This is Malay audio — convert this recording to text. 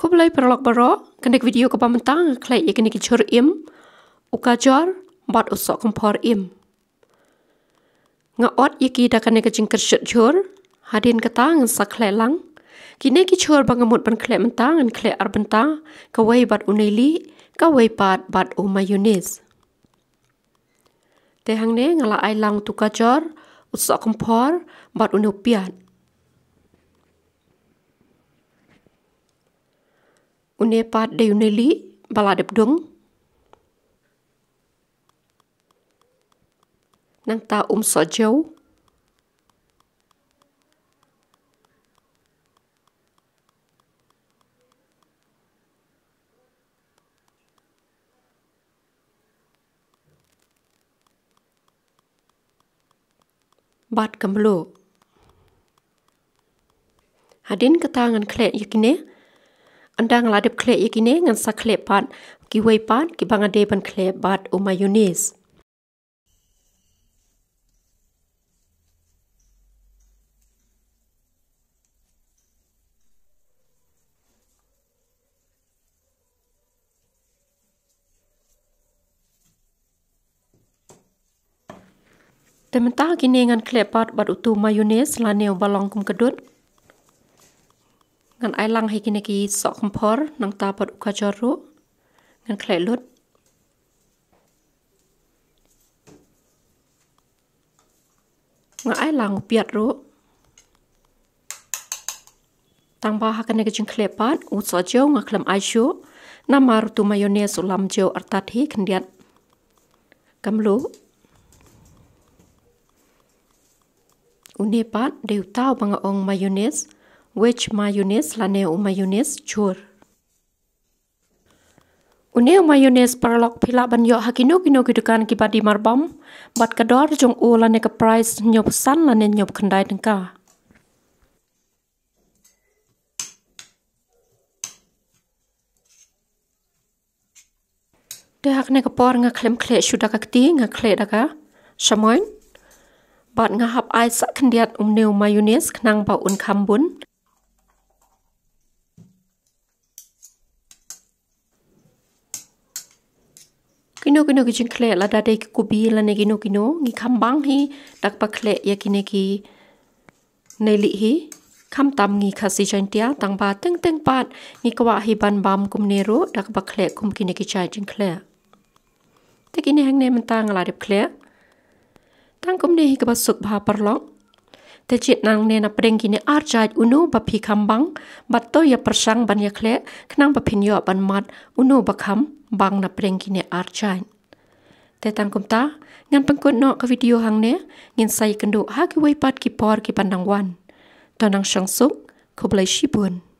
Khublei Khleh video ke pamentang Khleh Kajor Im, Kajor bat Sohkynphor Im. Ngaot yaki dakan ke jing Kajor, hadin ketang sa Khleh lang. Kine Kajor bangamut ban Khleh mentang an Khleh arbentang, kawai bat Neilieh, kawai bat Mayonnaise. Tehang ne ngala ai lang tu Kajor, Sohkynphor bat Piat. Une pat de Neilieh baladep dung. Nang ta Umsohjew. Bat ke Mluh. Hadin ketangan Khleh yakine. Andang ladep Khleh yakine ngan sa Khleh pat kiwai pat ki bangade ban Khleh bat Mayonnaise. Tementah kini ngan Khleh pat bat utu Mayonnaise laneu balong kum kedut. Ngan ai lang hi kini ki Sohkynphor nang ta pat Kajor ru ngan Khleh lut. Ngan ai lang Piat ru. Tang ba ha kini ke jing Khleh pat Umsohjew ngan klem ai shu namar tu Mayonnaise ulam jew artat hi kendiat Mluh. Une pat deu tau banga ong Mayonnaise, which Mayonnaise laneu Mayonnaise chur. Une Mayonnaise paralok pila ban yo hakino kino kidukan ki badi marbam, bat kador jong u lane ka price nyop san lane nyop kendai tengka. Dehak ne kapor nga klem Khleh sudah kakti nga Khleh daka, samoin. Bat ngahap ai sak kendiat neu Mayonnaise kenang bau kambun. Kino kijing Khleh la dade ki kubi la ne kino ngi kambang hi dak pa Khleh ya kine ki Neilieh hi kam tam ngi khasi chantia tang ba teng pat ngi kwa hi ban bam kum nero dak pa Khleh kum kine ki chai jing Khleh. Te kine hang ne mentang la dep Khleh. Tang kum ne hi ka basuk bha parlok. Te chit nang ne na preng kine arjaj unu ba phi kambang bat to ya persang ban ya Khleh knang ba phin yo ban mat unu ba kham bang na preng kine arjaj. Te tang kum ta ngan pengkut no ka video hang ne ngin sai kendu ha ki wai pat ki por ki pandang wan. To nang sang suk Khublei Shibun.